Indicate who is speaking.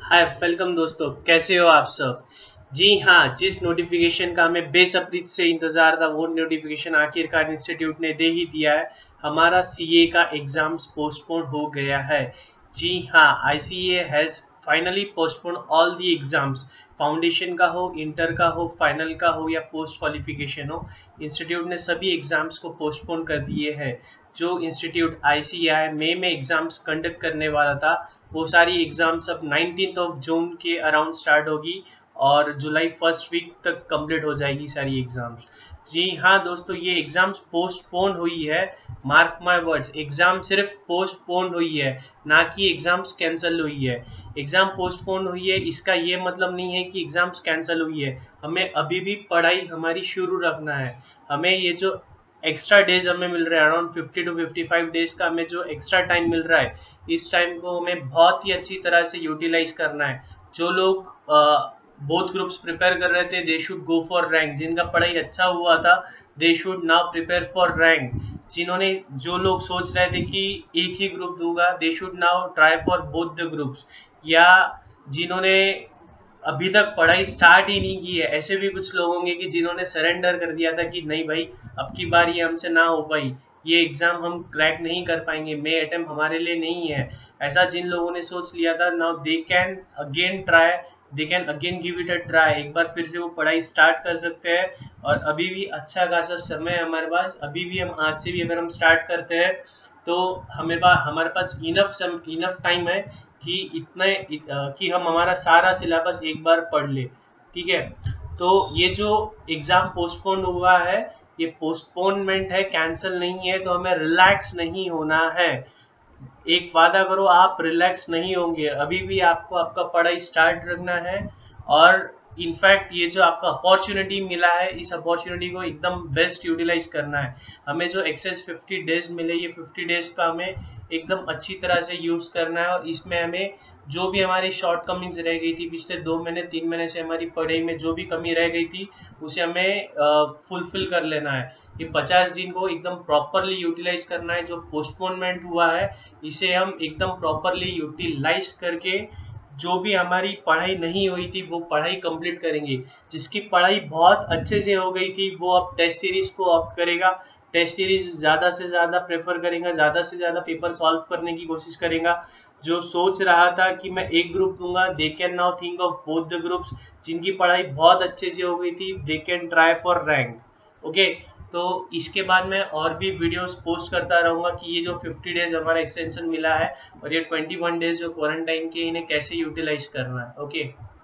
Speaker 1: Hi welcome दोस्तों, कैसे हो आप सब। जी हाँ, जिस नोटिफिकेशन का हमें बेसब्री से इंतजार था वो नोटिफिकेशन आखिरकार इंस्टीट्यूट ने दे ही दिया है। हमारा सीए का एग्जाम्स पोस्टपोन हो गया है। जी हाँ, ICA has finally postpone all the exams. Foundation का हो, इंटर का हो, फाइनल का हो या पोस्ट क्वालिफिकेशन हो, इंस्टीट्यूट ने सभी एग्जाम्स को पोस्टपोन कर दिए हैं। जो इंस्टीट्यूट आईसीआई मई में एग्जाम्स कंडक्ट करने वाला था, वो सारी एग्जाम्स अब 19th ऑफ जून के अराउंड स्टार्ट होगी और जुलाई फर्स्ट वीक तक कंप्लीट हो जाएगी सारी एग्जाम्स। जी हाँ दोस्तों, ये एग्जाम्स पोस्टपोन हुई है। मार्क माय वर्ड्स, एग्जाम सिर्फ पोस्टपोन हुई है, ना कि एग्जाम्स कैंसिल हुई है। एग्जाम पोस्टपोन हुई है, इसका ये मतलब नहीं है कि एग्जाम्स कैंसिल हुई है। हमें अभी भी पढ़ाई हमारी शुरू रखना है। हमें ये जो एक्स्ट्रा डेज हमें मिल रहा है, अराउंड 50 to 55 डेज का हमें जो एक्स्ट्रा टाइम मिल रहा है, इस टाइम को हमें बहुत ही अच्छी तरह से यूटिलाइज करना है। जो लोग बोथ ग्रुप्स प्रिपेयर कर रहे थे, they should go for rank. जिनका पढ़ाई अच्छा हुआ था, they should now prepare for rank. जो लोग सोच रहे थे कि एक ही ग्रुप दूंगा, they should now try for both the groups. या जिन्होंने अभी तक पढ़ाई स्टार्ट ही नहीं की है, ऐसे भी कुछ लोग होंगे कि जिन्होंने सरेंडर कर दिया था कि नहीं भाई, अब की बार ये हमसे ना हो पाई, ये एग्जाम हम क्रैक नहीं कर पाएंगे, मे अटेम्प्ट हमारे लिए नहीं है। ऐसा जिन लोगों ने सोच लिया था, now they can again try, they can again give it a try. एक बार फिर से वो पढ़ाई स्टार्ट कर सकते हैं और अभी भी अच्छा खासा समय है हमारे पास। अभी भी हम आज से भी अगर हम स्टार्ट करते हैं तो हमारे पास इनफ टाइम है कि कि हम हमारा सारा सिलेबस एक बार पढ़ ले। ठीक है, तो ये जो एग्जाम पोस्टपोन हुआ है, ये पोस्टपोनमेंट है, कैंसिल नहीं है। तो हमें रिलैक्स नहीं होना है। एक वादा करो, आप रिलैक्स नहीं होंगे, अभी भी आपको आपका पढ़ाई स्टार्ट रखना है। और इनफैक्ट ये जो आपका अपॉर्चुनिटी मिला है, इस अपॉर्चुनिटी को एकदम बेस्ट यूटिलाइज करना है। हमें जो एक्सेस 50 डेज मिले, ये 50 डेज का हमें एकदम अच्छी तरह से यूज करना है। और इसमें हमें जो भी हमारी शॉर्ट कमिंग्स रह गई थी पिछले 2 महीने 3 महीने से, हमारी पढ़ाई में जो भी कमी रह गई थी, उसे हमें फुलफिल कर लेना है। ये 50 दिन को एकदम प्रॉपरली यूटिलाइज करना है। जो पोस्टपोनमेंट हुआ है, इसे हम एकदम प्रॉपरली यूटिलाइज करके जो भी हमारी पढ़ाई नहीं हुई थी वो पढ़ाई कंप्लीट करेंगे। जिसकी पढ़ाई बहुत अच्छे से हो गई थी, वो अब टेस्ट सीरीज को ऑप्ट करेगा। टेस्ट सीरीज ज्यादा से ज्यादा प्रेफर करेगा, ज्यादा से ज्यादा पेपर सॉल्व करने की कोशिश करेगा। जो सोच रहा था कि मैं एक ग्रुप दूंगा, they can now think of both the groups. जिनकी पढ़ाई बहुत अच्छे से हो गई थी, they can try for rank. Okay, तो इसके बाद मैं और भी वीडियोस पोस्ट करता रहूंगा कि ये जो 50 डेज हमारा एक्सटेंशन मिला है और ये 21 डेज जो क्वारंटाइन के, इन्हें कैसे यूटिलाइज करना है। ओके।